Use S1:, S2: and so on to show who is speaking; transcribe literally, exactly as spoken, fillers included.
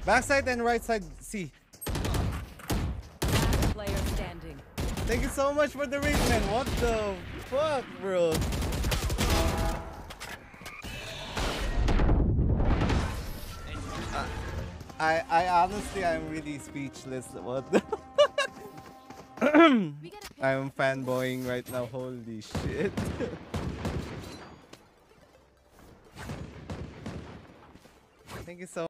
S1: Backside and right side C.
S2: Player standing.
S1: Thank you so much for the raid, man. What the fuck, bro? I I honestly I'm really speechless. What? The I'm fanboying right now. Holy shit. Thank you so